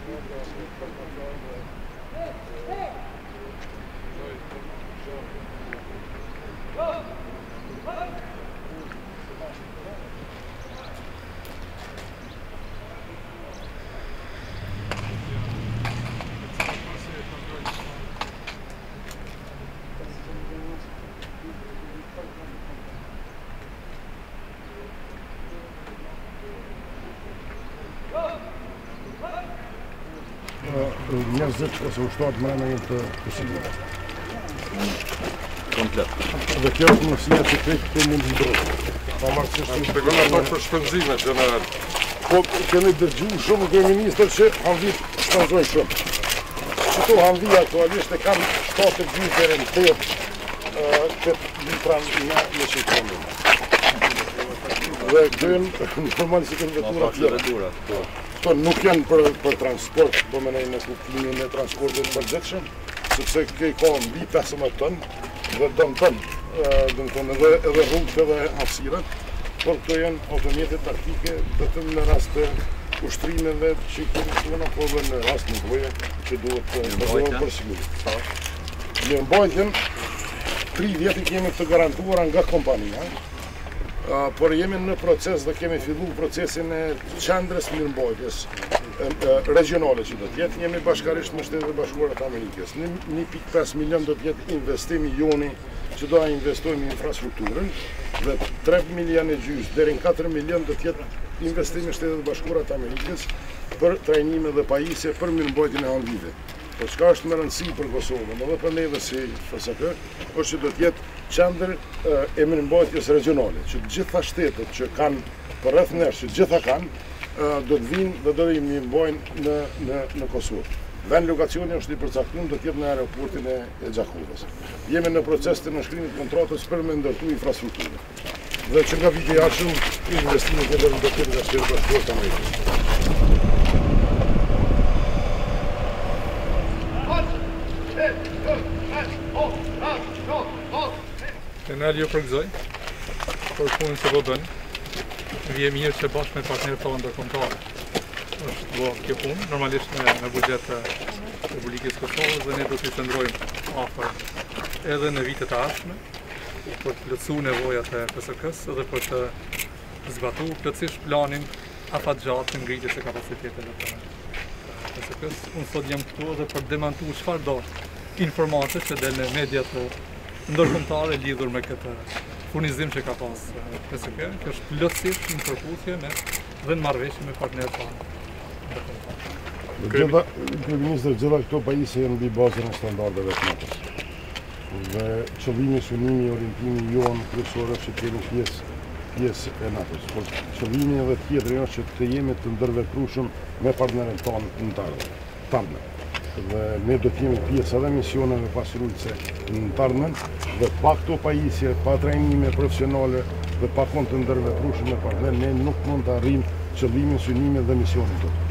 Njerëzit ose ushtarët mbrana jenë të sigurt. Komplet. Dhe kjo është mundësia që këtë mund të ndrohet. Pavarësisht shpjegon ato për shpenzimet general. Po kemi dëgjuar shumë nga ministër që hanvit shpenzojnë shumë. Këto hanvi aktualisht e kanë 7 deri në 8 litran në sekondë. Dhe këto janë normalisht vetura tjera. Këto nuk janë për transport, po menoj në kuptimin e transportit përgjithshëm, sepse ka mbi 15 tonë dhe tonë, edhe rrugët edhe hapësirat, por këto janë automjete taktike vetëm në rast të ushtrimeve që kemi këtu, po edhe në rast nevoje që duhet të përdoren për siguri. Mirëmbajtjen 3 vjet kemi të garantuara nga kompania. Por jemi në proces dhe kemi fillu procesin e qendrës mirëmbajtjes regionale që do të jetë. Jemi bashkarisht me Shtetet e Bashkuara të Amerikës. 1.5 milion do të jetë investimi joni që do të investojmë në infrastrukturën dhe 3 milion e gjysmë deri në 4 milion do të jetë investimi në Shtetet e Bashkuara të Amerikës për trajnime dhe pajisje për mirëmbajtjen e hanvive. Po çka është më rëndësi për Kosovën, edhe për neve si FSK, është që do të jetë qendër e mirëmbajtjes regionale, që të gjitha shtetet që kanë për rreth nesh, që gjitha kanë, do të vinë dhe do të mirëmbajnë në Kosovë. Vend lokacioni është i përcaktuar, do të jetë në aeroportin e Gjakovës. Jemi në proces të nënshkrimit kontratës për me ndërtu infrastrukturën. Dhe që nga viti i ardhshëm, investimet e ndërtimit të Shtetit Bashkuar të Amerikës. Enel ju përgëzoj për punën që bën. Vje mirë që bashkë me partnerët tonë ndërkombëtar është bërë kjo punë, normalisht me buxhet të Republikës Kosovës dhe ne do t'i qëndrojmë afër edhe në vitet e ardhshme për të plotësuar nevojat e PSK-s dhe për të zbatuar plotësisht planin afatgjatë të ngritjes së kapaciteteve të PSK-s. Unë sot jam këtu edhe për demantuar çfarë do informatë që del në mediat ndërkombëtare lidhur me këtë furnizim që ka pas PSK, që është plotësisht në përputhje dhe në marrëveshje me partnerët tanë. Kryeministër, gjitha këto pajisje janë mbi bazën e standardeve të NATO-s. Dhe qëllimi, synimi, orientimi jonë kryesor është që kemi pjesë e NATO-s. Por qëllimi edhe tjetër është që të jemi të ndërveprueshëm me partnerët tanë në dhe ne do t'jemi pjesë edhe misioneve pasrujtëse në tarmen dhe pa këto pajisje, pa trajnime profesionale dhe pa konë të ndërveprueshëm me partner, ne nuk mund të arrijmë qëllimin, synimin dhe misionin tonë.